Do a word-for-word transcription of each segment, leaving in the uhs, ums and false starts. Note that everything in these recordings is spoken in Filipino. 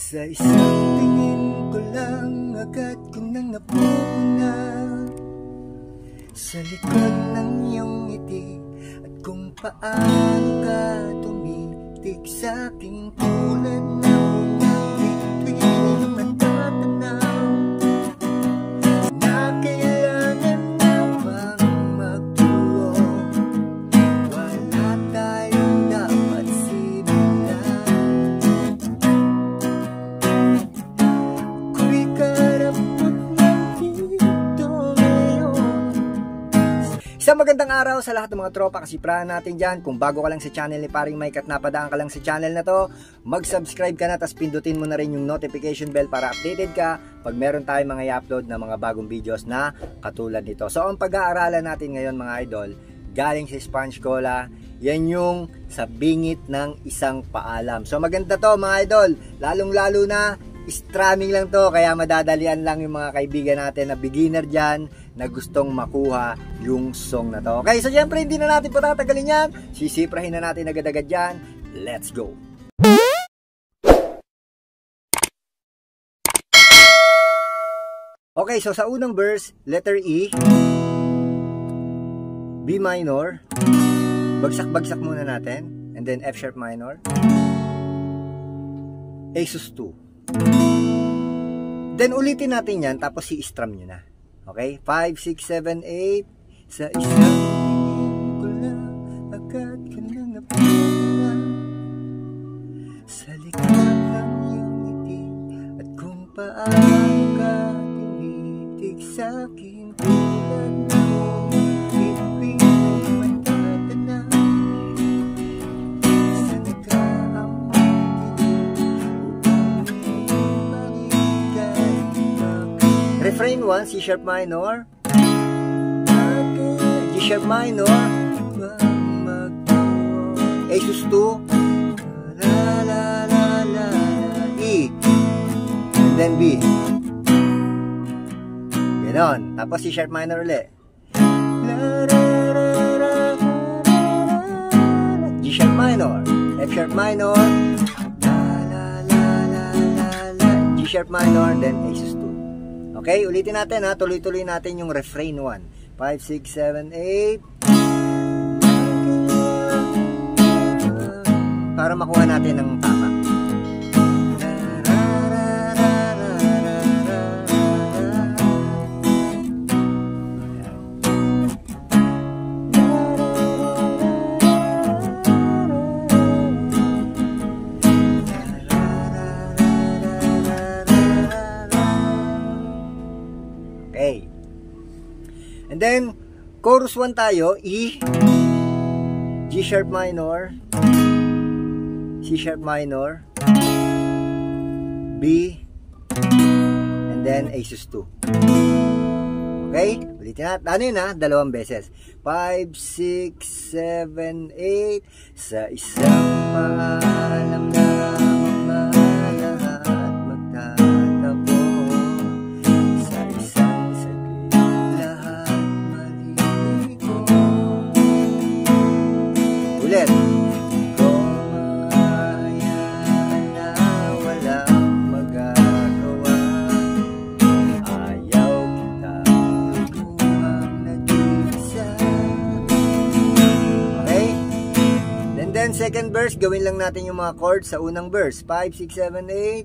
Sa isang tingin ko lang agad ko nang napuna sa likod ng iyong ngiti at kung paano ka tumitig sa aking tulad ng tuwing matatanaw na kailangan na bang magtuo, wala tayong dapat simulan. Ko'y karapot ng dito ngayon. Isang magandang araw sa lahat ng mga tropa kasiprahan natin dyan. Kung bago ka lang sa channel ni Paring Mike at napadaan ka lang sa channel na to, mag-subscribe ka na, tapos pindutin mo na rin yung notification bell para updated ka pag meron tayong mga i-upload na mga bagong videos na katulad nito. So ang pag-aaralan natin ngayon mga idol, galing si Sponge Cola, yan yung sa bingit ng isang paalam. So maganda to mga idol, lalong lalo na strumming lang to, kaya madadalian lang yung mga kaibigan natin na beginner dyan na gustong makuha yung song na to. Okay, so syempre hindi na natin patatagalin yan, sisiprahin na natin agad-agad dyan. Let's go! Okay, so sa unang verse, letter E, B minor, bagsak-bagsak muna natin, and then F sharp minor, A sus two. Then ulitin natin yan, tapos i-strum nyo na. Okay? five, six, seven, eight. Sa isang tingin ko lang agad ka nang napuna sa likod ng iyong ngiti at kung paano ka tumitig sa akin tulad ng bituin matatanaw sa nagkaamang refrain one, C sharp minor, G sharp minor, A sus two, la la la la, E, and then B. Ganon. Tapos C sharp minor ulit. G sharp minor, F sharp minor, la la la la la la, G sharp minor, then A sus two. Okay, ulitin natin ha, tuloy-tuloy natin yung refrain one. five, six, seven, eight. Para makuha natin ng tama. Okay. And then, chorus one tayo, E, G sharp minor, C sharp minor, B, and then A sus two. Okay? Ulitin natin. Ano yun ha? Dalawang beses. five, six, seven, eight. Sa isang paalam na lahat magtatabo. Sa isang saglit lahat maligo. Ulit. Then second verse, gawin lang natin yung mga chords sa unang verse. five, six, seven, eight.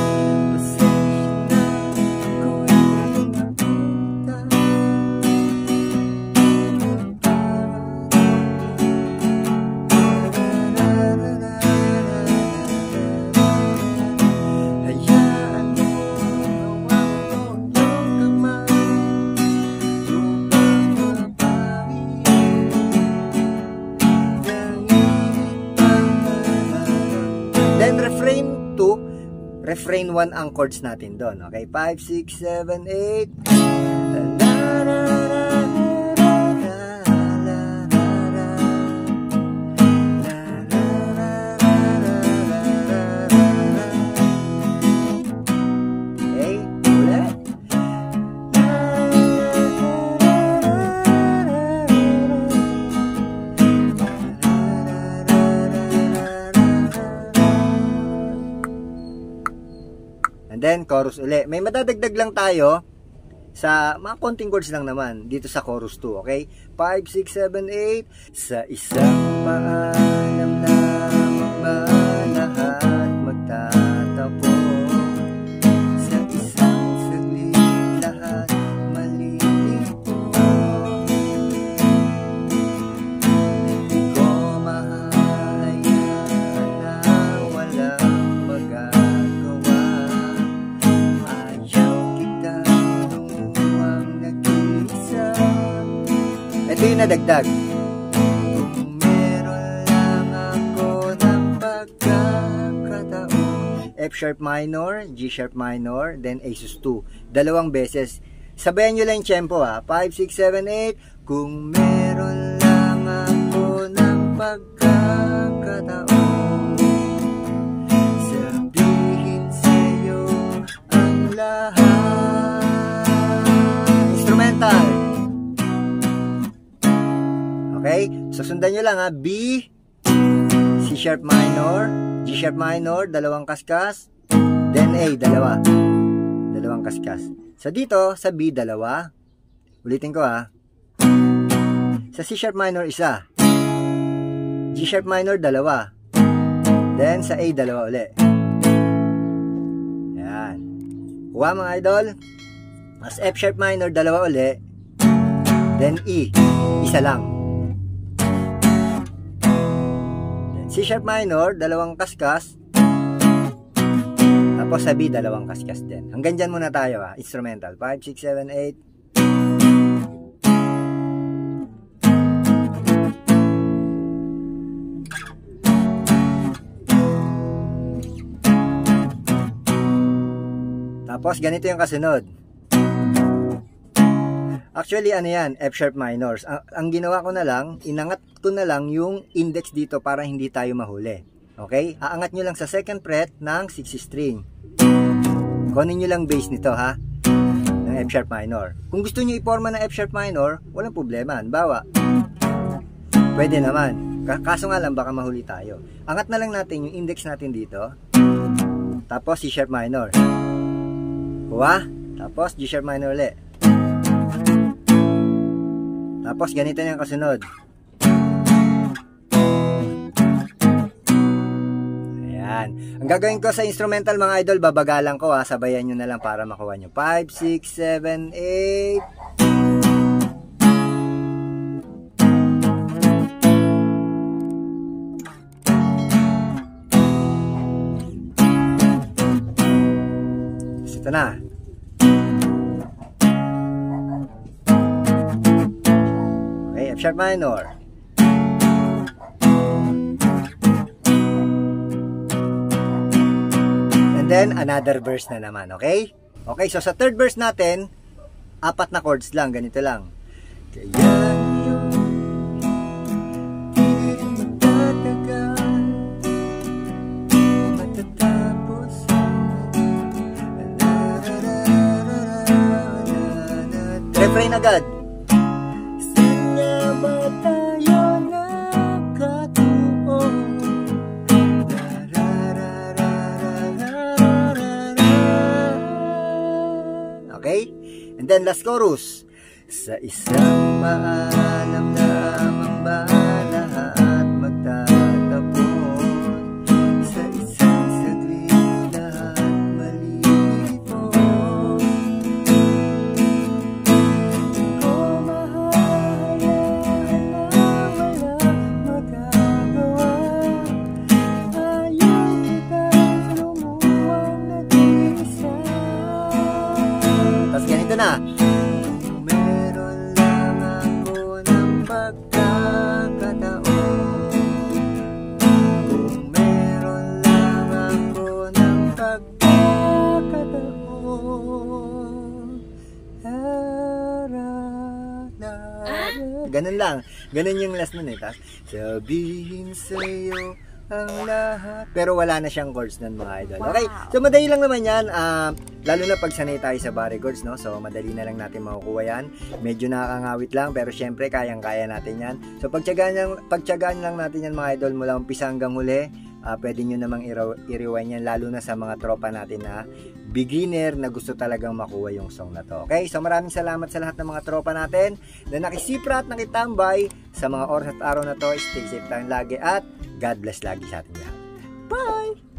Then refrain two, refrain one ang chords natin doon. Okay, five, six, seven, eight. Okay, ulit. And then, chorus uli. May madadagdag lang tayo sa mga konting chords lang naman dito sa chorus two, okay? five, six, seven, eight. Sa isang paalam lamang ba lahat magtatapos? Sa isang saglit lahat malilito. Di ko mahahayaan na walang magagawa. Ayaw kita ito yung nadagdag. Kung meron lang ako ng pagkakataon. F sharp minor, G sharp minor, then A sus two. Dalawang beses. Sabayan nyo lang yung tempo ha. five, six, seven, eight. Kung meron lang ako ng pagkakataon. Sabihin sa'yo ang lahat. Instrumental. Okay? So, sundan nyo lang ha. B, C sharp minor, G sharp minor, dalawang kaskas, then A, dalawa. Dalawang kaskas. So, dito, sa B, dalawa. Ulitin ko ha. Sa C sharp minor, isa. G sharp minor, dalawa. Then, sa A, dalawa uli. Yan. Kuha mga idol. Mas F sharp minor, dalawa uli. Then, E, isa lang. C sharp minor, dalawang kaskas. Tapos sa B, dalawang kaskas din. Hanggang dyan muna tayo ha. Instrumental. five, six, seven, eight. Tapos ganito yung kasunod. Actually, ano yan? F sharp minors. Ang, ang ginawa ko na lang, inangat ko na lang yung index dito para hindi tayo mahuli. Okay? Aangat nyo lang sa second fret ng sixth string. Kunin nyo lang bass nito ha. Ng F sharp minor. Kung gusto nyo iporma ng F sharp minor, walang problema. Bawa. Pwede naman. Kaso nga lang, baka mahuli tayo. Angat na lang natin yung index natin dito. Tapos C sharp minor. Kuha. Tapos G sharp minor ulit. Tapos ganito na yung kasunod. Ayan. Ang gagawin ko sa instrumental mga idol, babagalan ko ha. Sabayan nyo na lang para makuha nyo. five, six, seven, eight. Ito na. F sharp minor. And then another verse na naman, okay? Okay, so sa third verse natin, apat na chords lang, ganito lang. Kaya yung magtatagal, matatapos. Refrain agad. Okay? And then last chorus. Sa isang maalam lamang ba lahat magtatapos? Sa isang saglit lahat malilito. Di ko mahahayaan na walang magagawa. Ayaw kitang lumuwang nag-iisa. Tapos ganito na. Kung meron lang ako ng pagkakataon. Kung meron lang ako ng pagkakataon. Ganun lang. Ganun yung last nun eh. Tapos, sabihin sa'yo ang lahat. Pero wala na siyang chords nun mga idol. Okay, so madali lang naman yan. Uh, lalo na pag sanay tayo sa bari chords, no? So madali na lang natin makukuha yan. Medyo nakakangawit lang, pero syempre kayang-kaya natin yan. So pagtyagaan lang, pagtyagaan lang natin yan mga idol mula umpisa hanggang huli. uh, pwede nyo namang i-rewind yan, lalo na sa mga tropa natin na beginner na gusto talagang makuha yung song na to. Okay, so maraming salamat sa lahat ng mga tropa natin na nakisipra at nakitambay sa mga oras at araw na to. Stay safe tayong lagi at God bless lagi sa ating lahat. Bye!